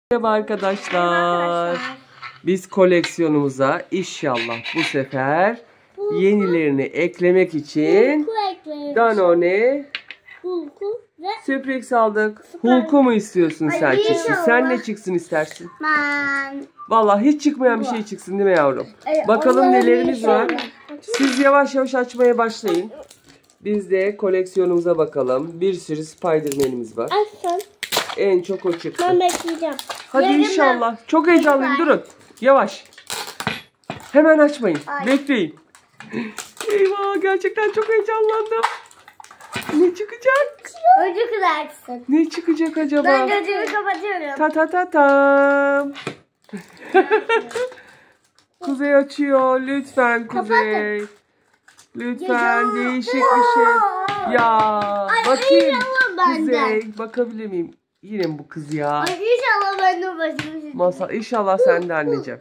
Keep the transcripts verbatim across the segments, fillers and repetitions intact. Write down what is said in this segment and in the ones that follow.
Merhaba arkadaşlar. Biz koleksiyonumuza inşallah bu sefer yenilerini eklemek için Danone Suprix aldık. Hulk'u mu istiyorsun sen çıksın? Sen ne çıksın istersin? Ben. Vallahi hiç çıkmayan bir şey çıksın değil mi yavrum? Bakalım nelerimiz var. Siz yavaş yavaş açmaya başlayın. Biz de koleksiyonumuza bakalım. Bir sürü Spider-Man'imiz var. En çok o çıktı. Ben bekleyeceğim. Hadi Yarın inşallah. Çok heyecanlıyım. Durun. Yavaş. Hemen açmayın. Ay. Bekleyin. Eyvah, gerçekten çok heyecanlandım. Ne çıkacak? Önce kızarsın. Ne çıkacak acaba? Ben gözümü kapatıyorum. Ta ta ta tam. Kuzey açıyor. Lütfen Kuzey. Lütfen Ya. değişik bir şey. Ya Ay, bakayım. inşallah benden. Kuzey bakabilir miyim? Yine mi bu kız ya? Ay inşallah ben de başım. Masal inşallah sen de anneciğim.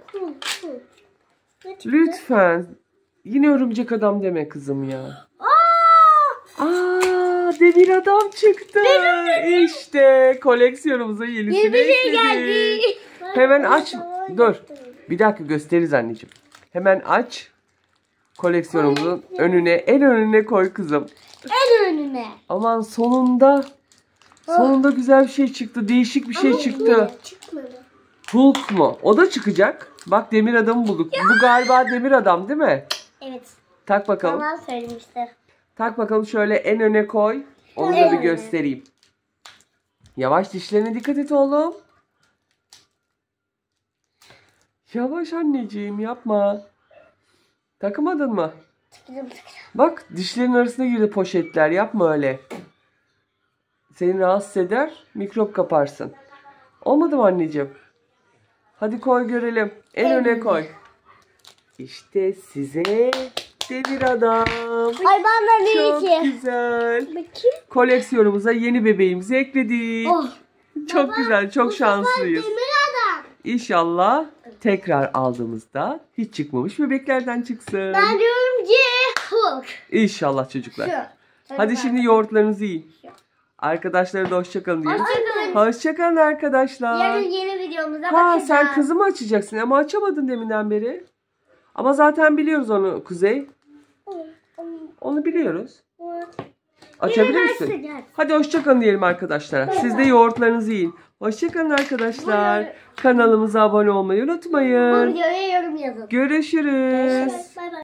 Lütfen. Yine örümcek adam deme kızım ya. Aa! Aa, demir adam çıktı. İşte koleksiyonumuza yenisini Yeni bir şey ekledik. geldi. Hemen aç. Dur. Bir dakika gösteririz anneciğim. Hemen aç. Koleksiyonumuzun önüne, en önüne koy kızım. En önüne. Aman sonunda. Sonunda güzel bir şey çıktı. Değişik bir şey çıktı. Çıkmadı. Hulk mu? O da çıkacak. Bak demir adamı bulduk. Bu galiba demir adam değil mi? Evet. Tak bakalım. Tamam söylemişti. Tak bakalım şöyle en öne koy. Onu da En bir öne. göstereyim. Yavaş, dişlerine dikkat et oğlum. Yavaş anneciğim, yapma. Takmadın mı? Tıkırım tıkırım. Bak dişlerin arasına girdi poşetler. Yapma öyle. Seni rahatsız eder. Mikrop kaparsın. Olmadı mı anneciğim? Hadi koy görelim. En En öne öne. koy. İşte size demir adam. Ay benden değil Çok ki. güzel. Bakayım. Koleksiyonumuza yeni bebeğimizi ekledik. Oh. Çok Baba, güzel, çok bu şanslıyız. sefer demir adam. İnşallah tekrar aldığımızda hiç çıkmamış bebeklerden çıksın. Ben diyorum ki Hulk. İnşallah çocuklar. Şu. Hadi şimdi yoğurtlarınızı yiyin. Arkadaşlara da hoşçakalın diyelim. Hoşçakalın. Hoşçakalın arkadaşlar. Yarın yeni videomuza Ha bakacağız. sen kızı mı açacaksın ama açamadın deminden beri. Ama zaten biliyoruz onu Kuzey. Onu biliyoruz. Açabilir misin? Hadi hoşçakalın diyelim arkadaşlara. Siz de yoğurtlarınızı yiyin. Hoşçakalın arkadaşlar. Kanalımıza abone olmayı Bu unutmayın. videoya yorum yazın. Görüşürüz. Görüşürüz. Bay bay.